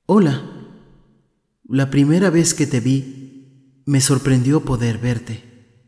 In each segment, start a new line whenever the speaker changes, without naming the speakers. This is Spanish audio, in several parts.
Hola. La primera vez que te vi, me sorprendió poder verte.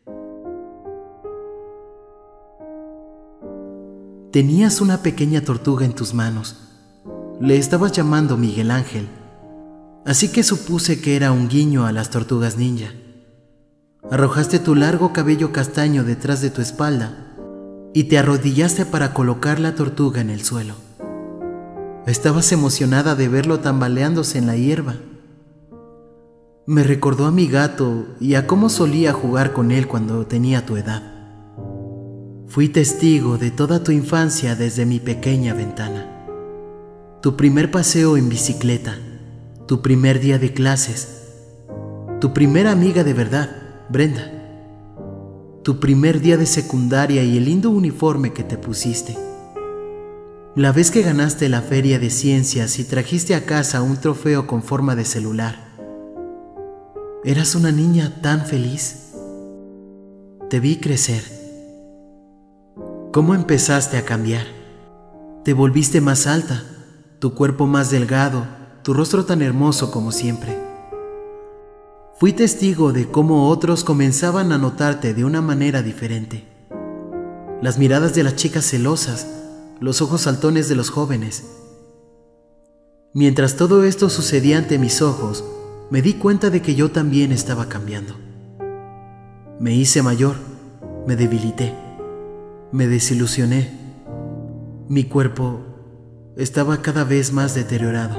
Tenías una pequeña tortuga en tus manos. Le estabas llamando Miguel Ángel, así que supuse que era un guiño a las tortugas ninja. Arrojaste tu largo cabello castaño detrás de tu espalda y te arrodillaste para colocar la tortuga en el suelo. Estabas emocionada de verlo tambaleándose en la hierba. Me recordó a mi gato y a cómo solía jugar con él cuando tenía tu edad. Fui testigo de toda tu infancia desde mi pequeña ventana. Tu primer paseo en bicicleta, tu primer día de clases, tu primera amiga de verdad, Brenda, tu primer día de secundaria y el lindo uniforme que te pusiste. La vez que ganaste la feria de ciencias y trajiste a casa un trofeo con forma de celular. Eras una niña tan feliz. Te vi crecer. ¿Cómo empezaste a cambiar? Te volviste más alta, tu cuerpo más delgado, tu rostro tan hermoso como siempre. Fui testigo de cómo otros comenzaban a notarte de una manera diferente. Las miradas de las chicas celosas, los ojos saltones de los jóvenes. Mientras todo esto sucedía ante mis ojos, me di cuenta de que yo también estaba cambiando. Me hice mayor, me debilité, me desilusioné. Mi cuerpo estaba cada vez más deteriorado.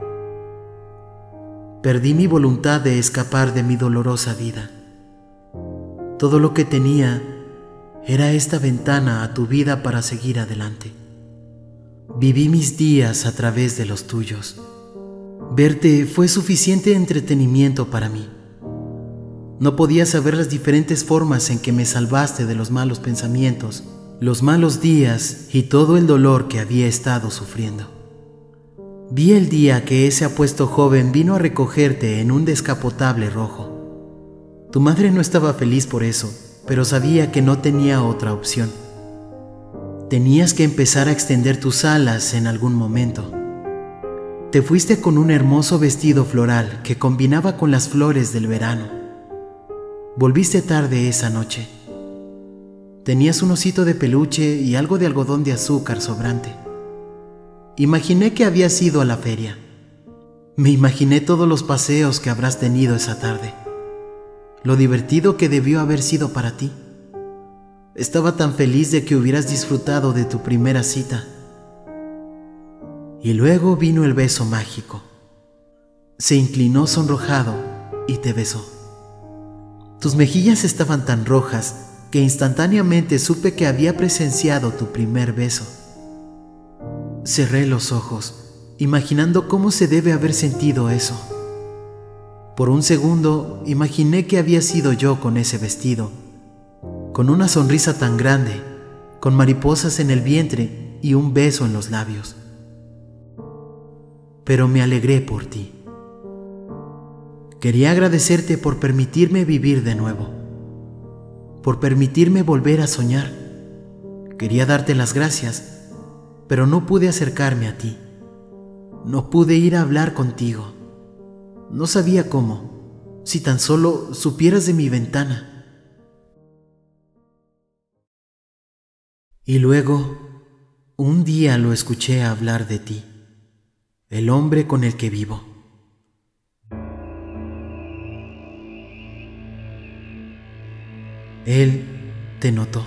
Perdí mi voluntad de escapar de mi dolorosa vida. Todo lo que tenía era esta ventana a tu vida para seguir adelante. Viví mis días a través de los tuyos. Verte fue suficiente entretenimiento para mí. No podía saber las diferentes formas en que me salvaste de los malos pensamientos, los malos días y todo el dolor que había estado sufriendo. Vi el día que ese apuesto joven vino a recogerte en un descapotable rojo. Tu madre no estaba feliz por eso, pero sabía que no tenía otra opción. Tenías que empezar a extender tus alas en algún momento. Te fuiste con un hermoso vestido floral que combinaba con las flores del verano. Volviste tarde esa noche. Tenías un osito de peluche y algo de algodón de azúcar sobrante. Imaginé que habías ido a la feria. Me imaginé todos los paseos que habrás tenido esa tarde. Lo divertido que debió haber sido para ti. Estaba tan feliz de que hubieras disfrutado de tu primera cita. Y luego vino el beso mágico. Se inclinó sonrojado y te besó. Tus mejillas estaban tan rojas que instantáneamente supe que había presenciado tu primer beso. Cerré los ojos, imaginando cómo se debe haber sentido eso. Por un segundo, imaginé que había sido yo con ese vestido, con una sonrisa tan grande, con mariposas en el vientre y un beso en los labios. Pero me alegré por ti. Quería agradecerte por permitirme vivir de nuevo, por permitirme volver a soñar. Quería darte las gracias, pero no pude acercarme a ti. No pude ir a hablar contigo. No sabía cómo, si tan solo supieras de mi ventana. Y luego, un día lo escuché hablar de ti, el hombre con el que vivo. Él te notó.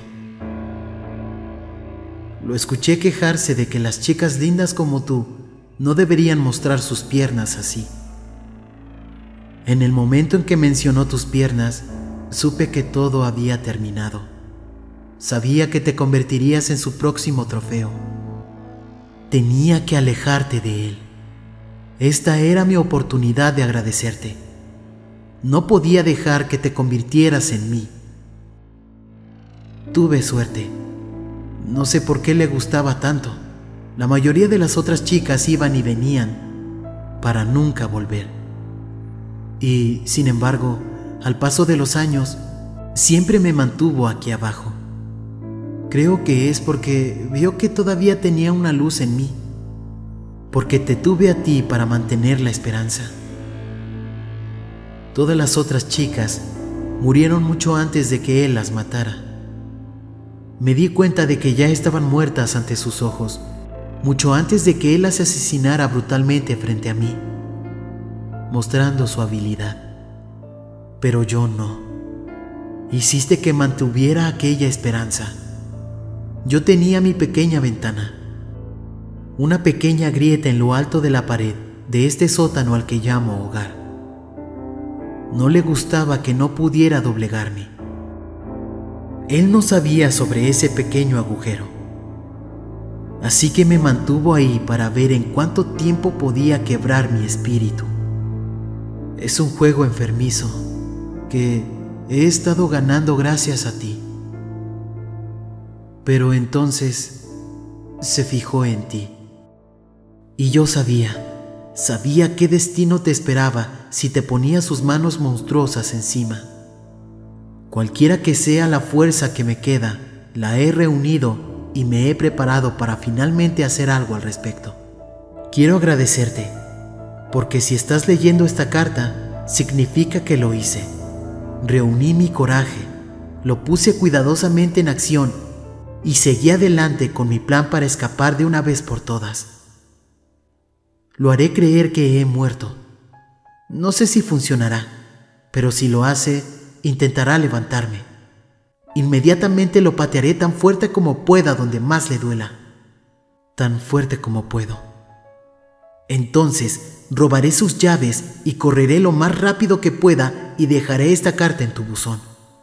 Lo escuché quejarse de que las chicas lindas como tú no deberían mostrar sus piernas así. En el momento en que mencionó tus piernas, supe que todo había terminado. Sabía que te convertirías en su próximo trofeo. Tenía que alejarte de él. Esta era mi oportunidad de agradecerte. No podía dejar que te convirtieras en mí. Tuve suerte. No sé por qué le gustaba tanto. La mayoría de las otras chicas iban y venían para nunca volver. Y, sin embargo, al paso de los años, siempre me mantuvo aquí abajo. Creo que es porque vio que todavía tenía una luz en mí. porque te tuve a ti para mantener la esperanza. Todas las otras chicas murieron mucho antes de que él las matara. Me di cuenta de que ya estaban muertas ante sus ojos, mucho antes de que él las asesinara brutalmente frente a mí, mostrando su habilidad. Pero yo no. Hiciste que mantuviera aquella esperanza. Yo tenía mi pequeña ventana, una pequeña grieta en lo alto de la pared de este sótano al que llamo hogar. No le gustaba que no pudiera doblegarme. Él no sabía sobre ese pequeño agujero, así que me mantuvo ahí para ver en cuánto tiempo podía quebrar mi espíritu. Es un juego enfermizo que he estado ganando gracias a ti. Pero entonces se fijó en ti. Y yo sabía qué destino te esperaba si te ponía sus manos monstruosas encima. Cualquiera que sea la fuerza que me queda, la he reunido y me he preparado para finalmente hacer algo al respecto. Quiero agradecerte, porque si estás leyendo esta carta, significa que lo hice. Reuní mi coraje, lo puse cuidadosamente en acción y seguí adelante con mi plan para escapar de una vez por todas. Lo haré creer que he muerto. No sé si funcionará, pero si lo hace, intentará levantarme. Inmediatamente lo patearé tan fuerte como pueda donde más le duela. Tan fuerte como puedo. Entonces robaré sus llaves y correré lo más rápido que pueda y dejaré esta carta en tu buzón.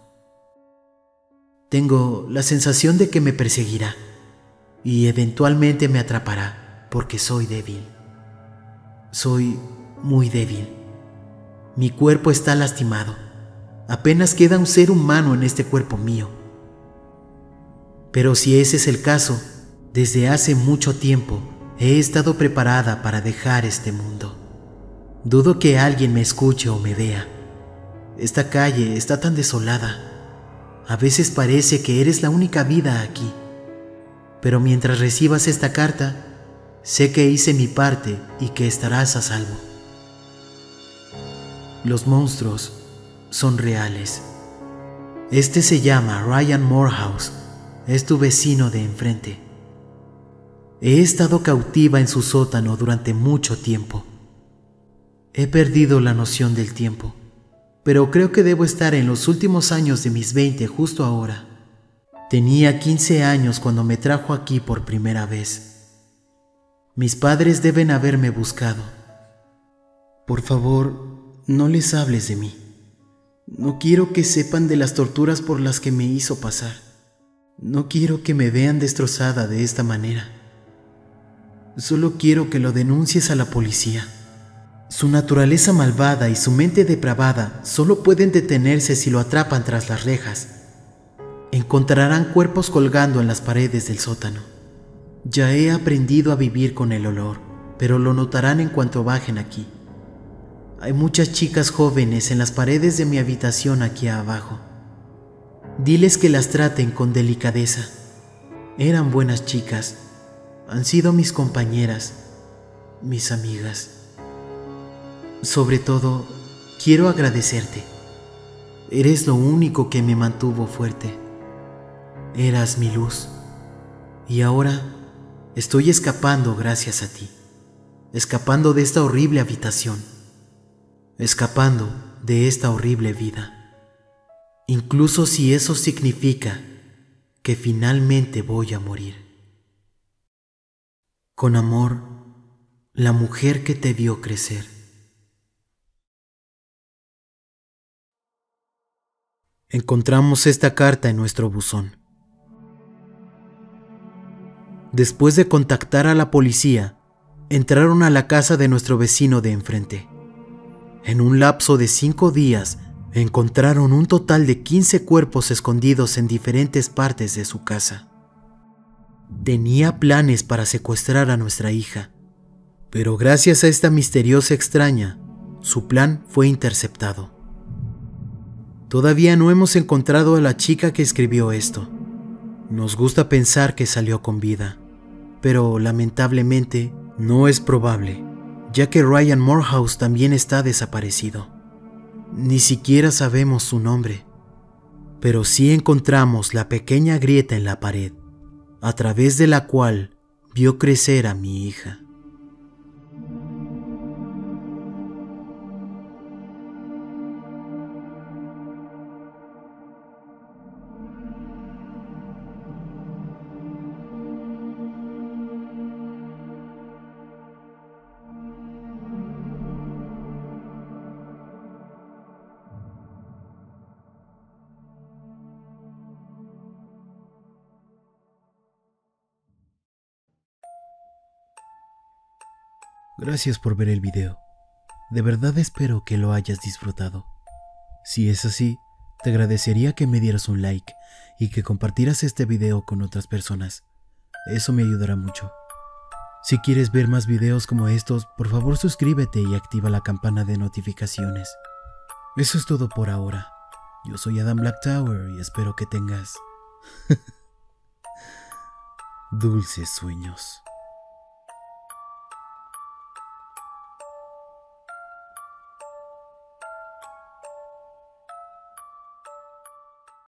Tengo la sensación de que me perseguirá y eventualmente me atrapará porque soy débil. Soy muy débil. Mi cuerpo está lastimado. Apenas queda un ser humano en este cuerpo mío. Pero si ese es el caso, desde hace mucho tiempo he estado preparada para dejar este mundo. Dudo que alguien me escuche o me vea. Esta calle está tan desolada. A veces parece que eres la única vida aquí. Pero mientras recibas esta carta, sé que hice mi parte y que estarás a salvo. Los monstruos son reales. Este se llama Ryan Morehouse. Es tu vecino de enfrente. He estado cautiva en su sótano durante mucho tiempo. He perdido la noción del tiempo, pero creo que debo estar en los últimos años de mis 20 justo ahora. Tenía 15 años cuando me trajo aquí por primera vez. Mis padres deben haberme buscado. Por favor, no les hables de mí. No quiero que sepan de las torturas por las que me hizo pasar. No quiero que me vean destrozada de esta manera. Solo quiero que lo denuncies a la policía. Su naturaleza malvada y su mente depravada solo pueden detenerse si lo atrapan tras las rejas. Encontrarán cuerpos colgando en las paredes del sótano. Ya he aprendido a vivir con el olor, pero lo notarán en cuanto bajen aquí. Hay muchas chicas jóvenes en las paredes de mi habitación aquí abajo. Diles que las traten con delicadeza. Eran buenas chicas. Han sido mis compañeras, mis amigas. Sobre todo, quiero agradecerte. Eres lo único que me mantuvo fuerte. Eras mi luz. Y ahora estoy escapando gracias a ti. Escapando de esta horrible habitación. Escapando de esta horrible vida. Incluso si eso significa que finalmente voy a morir. Con amor, la mujer que te vio crecer. Encontramos esta carta en nuestro buzón. Después de contactar a la policía, entraron a la casa de nuestro vecino de enfrente. En un lapso de 5 días, encontraron un total de 15 cuerpos escondidos en diferentes partes de su casa. Tenía planes para secuestrar a nuestra hija, pero gracias a esta misteriosa extraña, su plan fue interceptado. Todavía no hemos encontrado a la chica que escribió esto. Nos gusta pensar que salió con vida, pero lamentablemente No es probable, ya que Ryan Morehouse también está desaparecido. Ni siquiera sabemos su nombre, pero sí encontramos la pequeña grieta en la pared, a través de la cual vio crecer a mi hija. Gracias por ver el video. De verdad espero que lo hayas disfrutado. Si es así, te agradecería que me dieras un like y que compartieras este video con otras personas. Eso me ayudará mucho. Si quieres ver más videos como estos, por favor suscríbete y activa la campana de notificaciones. Eso es todo por ahora. Yo soy Adam Blacktower y espero que tengas dulces sueños.